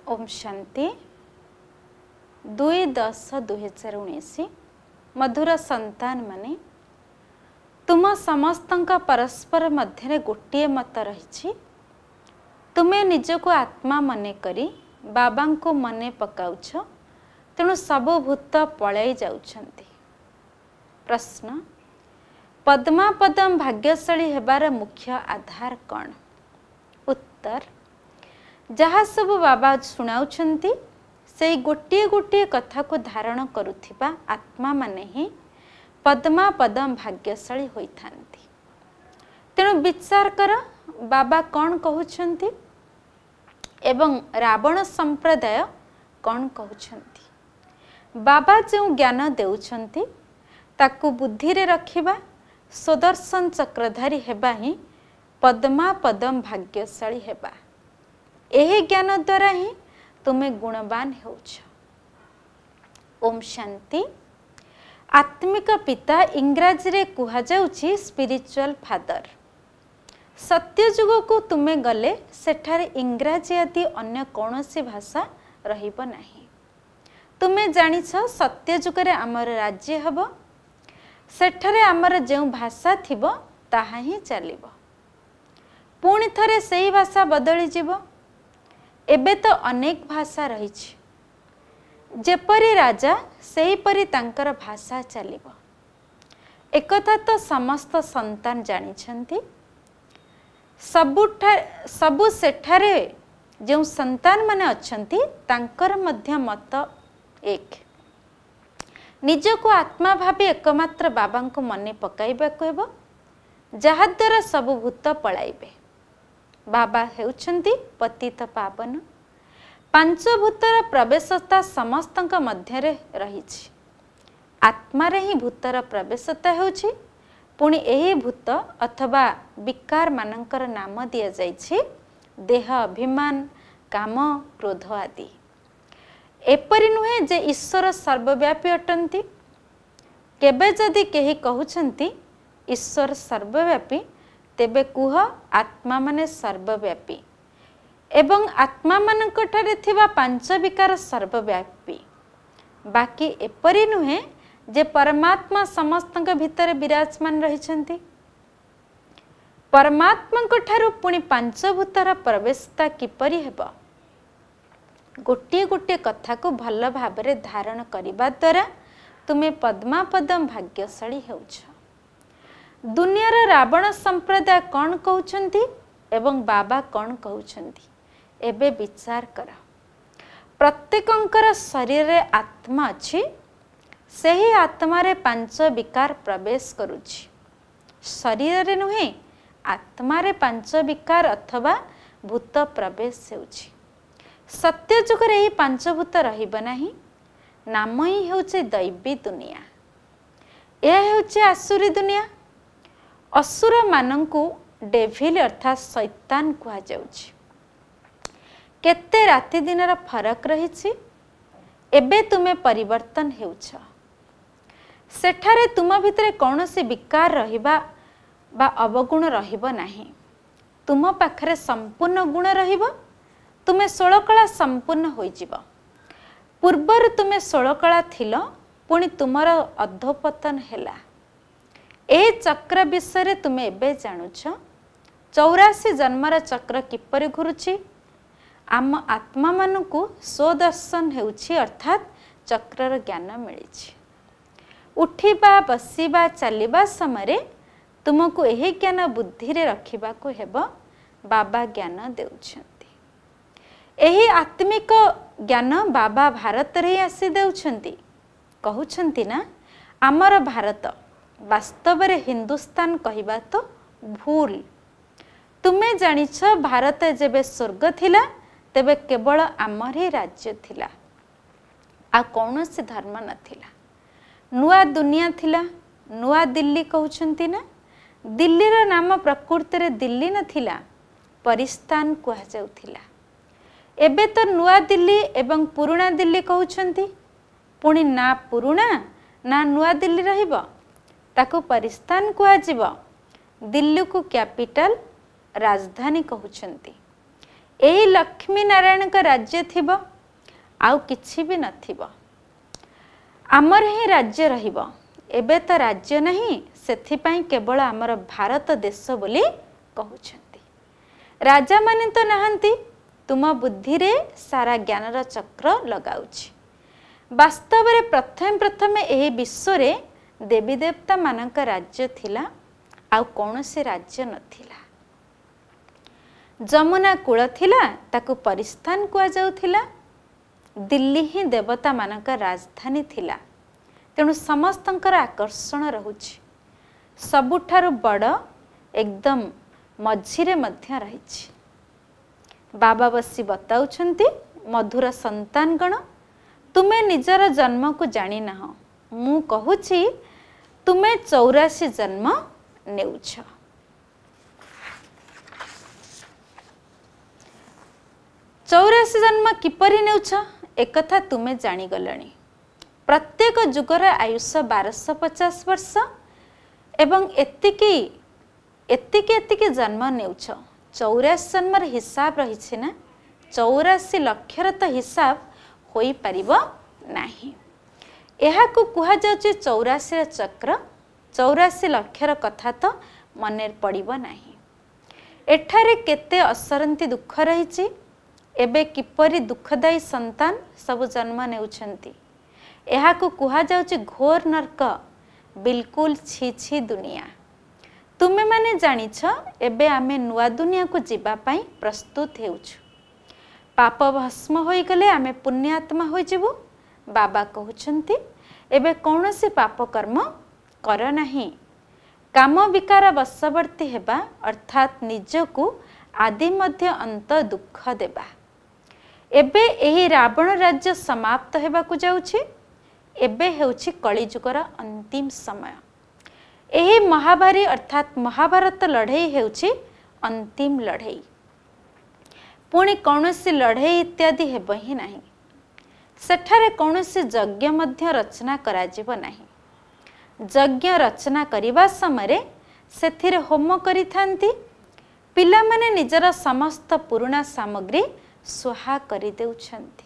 ओम शांति 2/10/2019 मधुर संतान माने तुम समस्तंका परस्पर मध्य गोटे मत रही तुम्हें निजको आत्मा मने करी बाबा को मने पकाउछ तेणु सब भूत पलाई जाउछंती। प्रश्न पद्मापदम भाग्यशाली हेबार मुख्य आधार कौन? उत्तर जहाँ सब बाबा शुणाउछंती से गोटे गोटे कथा को धारण करुथिबा आत्मा माने ही पद्मापदम भाग्यशाली होइथांती। तेणु विचार कर बाबा कौन कहउछंती एवं रावण संप्रदाय कौन कहउछंती। बाबा जो ज्ञान देउछंती ताकू बुद्धि रे रखिबा सुदर्शन चक्रधारी हेबा ही पद्मापदम भाग्यशाली हेबा। एही ज्ञान द्वारा ही तुम्हें गुणवान होउछ। ओम शांति। आत्मिक पिता इंग्राजी रे कुहा जाउछि स्पिरिचुअल फादर। सत्य जुग को तुम्हें गले सेठारे इंग्राजी आदि अन्य कौनसी भाषा रहिब नाही। तुम्हें जानिछ सत्य जुग रे आमर राज्य हबो सेठारे आमर जो भाषा थिबो ताहा ही चलिबो। पुणी थरे सेही भाषा बदली जिवो। एबे तो अनेक भाषा रही जेपरी राजा सेही परी तांकर भाषा चलिबो। एकथा तो समस्त संतान जानिछंती। सबु सेठारे जो संतान माने अछंती तांकर मध्य मत एक। निजको आत्मा भाबी एकमात्र बाबा को मने पकाइबा को हेबो जहा द्वारा सब भूत पलाइबे। बाबा हेउछंती पतित पावन। पंचभूतर प्रवेशता समस्तक मध्य रही। आत्मा रे ही भूतर प्रवेशता होछि। पुणी एही भूत अथवा विकार मानकर नाम दिया जाइछि देह, अभिमान, काम, क्रोध आदि। एपरि नुहे जे ईश्वर सर्वव्यापी अटंती। केबे जदि केही कहउछंती ईश्वर सर्वव्यापी तेबे कुह आत्मा माने सर्वव्यापी एवं आत्मा मानक ठारे थिबा पांच विकार सर्वव्यापी। बाकी एपरि नुहे जे परमात्मा समस्तक भितर विराजमान रहिछंती। परमात्मा को ठारू पुणी पंचभूतर प्रवेशता किपरि हेबो? गोटे गोटे कथा को भल भाबरे धारण करिबा द्वारा तुमे पद्मापदम भाग्यशाली हेउछ। दुनियार रावण संप्रदाय कौन कहउछंती एवं बाबा कौन कहउछंती एबे विचार कर। प्रत्येकंकर शरीर रे आत्मा अछि। सेही आत्मा रे पांच विकार प्रवेश करुछि। शरीर रे नुहे आत्मा रे पांच विकार अथवा भूत प्रवेश हेउछि। सत्य जुग रे ही पांच भूत रहिब नाही। नाम ही हेउछि दैवी दुनिया। यह हेउछि आसुरी दुनिया। असुर मानंकु डेभिल अर्थात शैतान कुहा जाउछि। केते राति दिनर फरक रहिछि। एबे तुमे परिवर्तन हेउछ। सेठारे तुम भितरे कौनसी विकार रहिबा बा अवगुण रहिबो नाही। तुम पाखरे संपूर्ण गुण रहिबो। तुमे 16 कला संपूर्ण होइजिबो। पूर्वर तुमे 16 कला थिलो पुणी तुमर अधोपतन हेला। ए चक्र विषय तुमे एबे जानुछ। 84 जन्मर चक्र किपरि घुरुछि। आम आत्मा मानकु स्वदर्शन हेउछि अर्थात चक्रर ज्ञान मिलिछि। उठिबा, बसिबा, चलिबा समय तुमको एही ज्ञान बुद्धि रे रखिबा को हेबो। बाबा ज्ञान देउछंती। एही आत्मिक ज्ञान बाबा भारत रे आसी देउछंती। कहउछंती ना आमर भारत वास्तव रे हिंदुस्तान कहिबा तो भूल। तुमे जानिछ भारत जेबे स्वर्ग थिला तेबे केवल आमर ही राज्य थिला। आ कौनसी धर्म नथिला। नुआ दुनिया थिला। नुआ दिल्ली कहउछंती ना। दिल्ली रो नाम प्रकृति रे दिल्ली नथिला परिस्तान कुहा जाउथिला। एबे तो नुआ दिल्ली एवं पुराना दिल्ली कहउछंती। पुणी ना पुराना ना नुआ दिल्ली रहिबो ताकू परिस्तान कुहा जिवो। दिल्ली को कैपिटल राजधानी कहउछंती। यही लक्ष्मी नारायण का राज्य थिबो आउ किछि भी नथिबो आमर ही राज्य रहिबो एबे तो राज्य नहीं सेथिपाई केवल आमर भारत देश बोली कहउछंती राजा माने तो नहंती तुम बुद्धि रे सारा ज्ञानर चक्र लगाउछि वास्तव रे प्रथम एही विश्व रे देवी देवता मानक राज्य थिला आउ कौनसी राज्य नथिला जमुना कूल थिला ताकू परिस्थान कुआ जाउथिला दिल्ली ही देवता मानक राजधानी थिला तेणु समस्तंकर आकर्षण रहुछि सबुठारु बड़ एकदम मझिरे मध्य रहिछि बाबा बसी बताउछंती मधुर संतानगण तुमे निजर जन्म को जानी ना मु कहूछि तुमे 84 जन्म नेउछ 84 जन्म किपरि नेउछ एकथा तुमे जानी गलणी प्रत्येक जुगर आयुष 1250 वर्ष एवं एतिकी जन्म नेउछ 84 जन्मर हिसाब रही ना 84 लक्षर तो हिसाब होई परिबो नाही एहाकू कुहा जाउछि 84 चक्र 84 लक्षर कथा तो मने पड़िबो नाही एठारे केते असरंती दुख रहिछि एबे किपरि दुखदायी संतान सब जन्म नेउछंती एहाकू कुहा जाउछि घोर नरक बिल्कुल छी छी दुनिया तुमे माने जानिछ एबे आमे नुआ दुनिया को जीवा पाई प्रस्तुत हेउछु पाप भस्म होई गले आमे पुण्यात्मा होई जीवु बाबा कहउछंती एबे कौनसी पाप कर्म कर नाही काम विकार वशवर्ती हेबा अर्थात निजकू आदि मध्य अंत दुख देबा एबे एही रावण राज्य समाप्त हेबाकू जाउछि एबे हेउछि कलिजुगर अंतिम समय एही महाभारी अर्थात महाभारत लड़ाई हेउछि अंतिम लड़ाई पुणी कौनसी लड़ाई इत्यादि हेब ही नाही सेठारे कौनसी यज्ञ मध्य रचना कराजिब नाही यज्ञ रचना करिबा समय सेथिरे होम करिथांती पिला माने निजर समस्त पुराना सामग्री स्वाहा करि देउछंती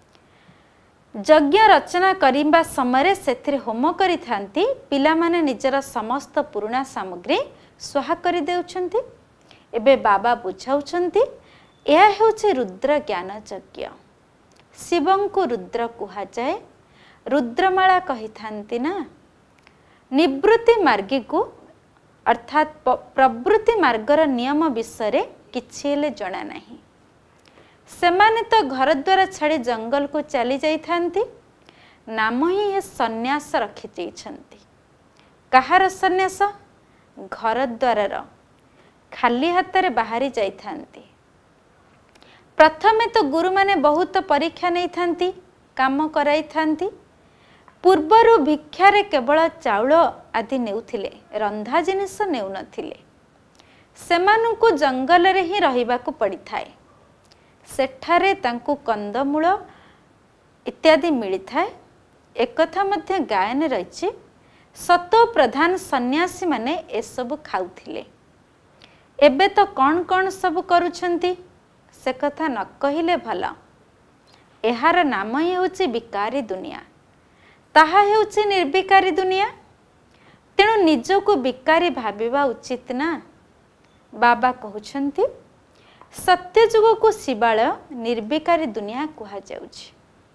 यज्ञ रचना करिबा समय सेथिरे होम करिथांती पिला माने निजर समस्त पुराना सामग्री स्वाहा करि देउछंती एबे बाबा बुझाउछंती यह हेउछि रुद्र ज्ञान यज्ञ शिवं को रुद्र कुहा जाए रुद्रमाला कहिथांती ना निवृत्ति मार्गी को अर्थात प्रवृत्ति मार्गर नियम विषय किछि हेले जणा नाही सेमाने तो घर द्वार छाड़ी जंगल को चली जाइथांती नाम ही हे सन्यास रखि जाइछंती कहार सन्यास घर द्वार खाली हाथ रे बाहरी जाइथांती प्रथमे तो गुरु माने बहुत परीक्षा नहीं थांती काम कराई थांती पूर्वरु भिक्षारे केवल चाउल आदि नेउथिले रंधा जिनिस नेउ नथिले सेमानंकु जंगल रे ही रहिबाकू पड़ी थाए सेठारे तांकु कंदमूल इत्यादि मिली थाए एकथा मध्य गायन रहिछि सतो प्रधान सन्यासी माने ए सब खाउथिले एबे तो कौन कौन सब करूछंती से कथा न कहिले भला एहार नाम ही होछि विकारी दुनिया ताहा हेउछि निर्विकारी दुनिया तेणु निजको विकारी भाविबा उचित ना बाबा कहउछंती सत्य जुग को शिवालय निर्विकारी दुनिया कुहा जाउछि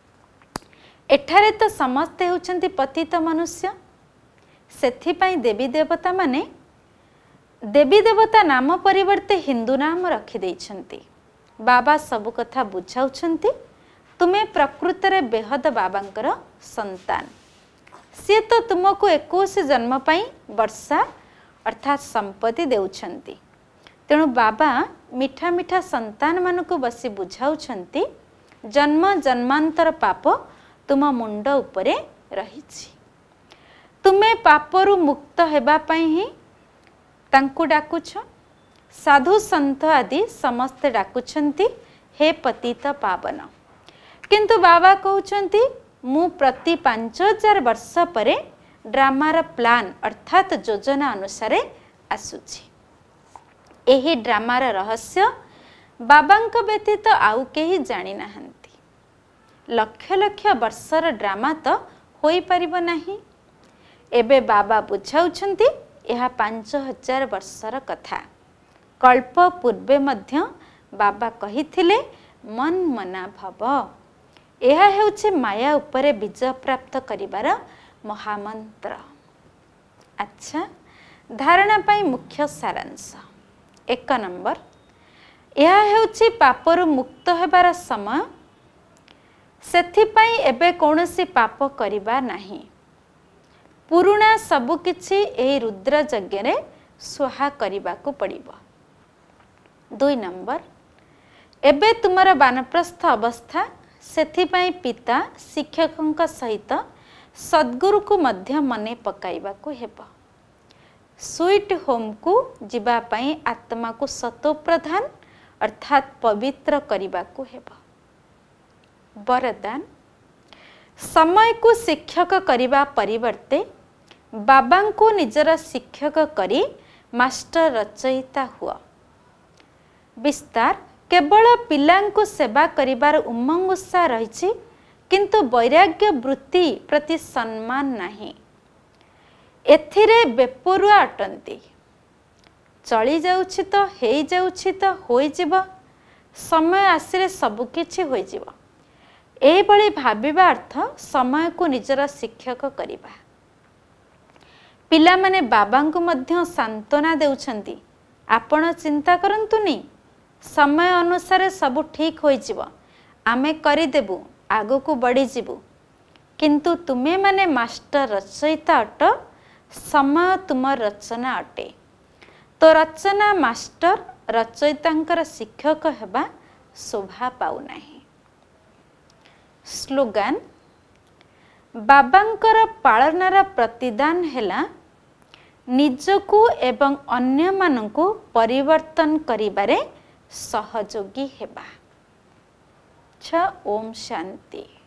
एठारे तो समस्ते होउछंती पतित मनुष्य सेथिपाई देवी देवता माने देवी देवता नाम परिवर्ते हिंदू नाम रखि दैछंती बाबा सब कथा बुझाउछंती तुमे प्रकृत रे बेहद बाबांकर संतान सी तो तुमको 21 जन्म पाई वर्षा अर्थात संपत्ति देउछंती तेणु बाबा मिठा मिठा संतान मानक बसी बुझाउछंती जन्म जन्मांतर पाप तुम मुंड उपरे रहिछि तुमे पापरु मुक्त हेबा पाई ही तांकु डाकुछ साधु संत आदि समस्ते डाकुछंती हे पतित पावन किंतु बाबा कहउछंती मु प्रति 5000 वर्ष परे ड्रामार प्लान अर्थात योजना अनुसार आसुछि एही ड्रामार रहस्य बाबांक व्यतीत आउ केही जानी नाहंती। लक्ष लक्ष वर्षर ड्रामा तो होई परिबो नाही। एबे बाबा बुझाउछंती यह 5000 वर्षर कथा। कल्प पूर्वे मध्य बाबा कहिथिले मन मना भव। यह हेउछि माया उपरे विजय प्राप्त करिवार महामंत्र। अच्छा, धारणा पाई मुख्य सारांश। 1 नंबर, यह हेउछि पापरु मुक्त हेबार समय। सेथिपाई एबे कौनसी पाप करिबा नाही। पुरुणा सबु किछि एही रुद्र यज्ञ रे स्वाहा करिबाकू पड़िबो। 2 नंबर, एबे तुमर वानप्रस्थ अवस्था, सेथिपाई पिता शिक्षकंक सहित सद्गुरु को मध्य मने पकाइबाकू हेबो। स्वीट होम को जिबा पाई आत्मा को सतो प्रधान अर्थात पवित्र करिबाकू हेबो। वरदान, समय को शिक्षक करिबा परिवर्ते बाबा को निजर शिक्षक करी मास्टर रचयिता हुआ। विस्तार, केवल पिलांको सेवा करिबार उमंग उत्साह रहिछि, किंतु वैराग्य वृत्ति प्रति सम्मान नाही। एथिरे बेपरुआ अटंती। चली जाउछि तो हेई जाउछि तो होई जिवो, समय आसिले सबु किछि होई जिवो। एही भली भाबिबा अर्थ समय को निजर शिक्षक करिबा। पिला माने बाबांको मध्य सांत्वना देउछंती, आपण चिंता करंतुनी, समय अनुसार सबु ठीक होई जिवो, आमे करि देबु, आगो को बढ़ी जिवु। किंतु तुमे माने मास्टर रचयिता अट, समय तुम रचना अटे। तो रचना मास्टर रचयितांकर शिक्षक हेबा शोभा पाउ नाही। स्लोगान, बाबांकर पालनार प्रतिदान हेला निजको एवं अन्य माननको परिवर्तन करिबारे सहयोगी हेबा। ओम शांति।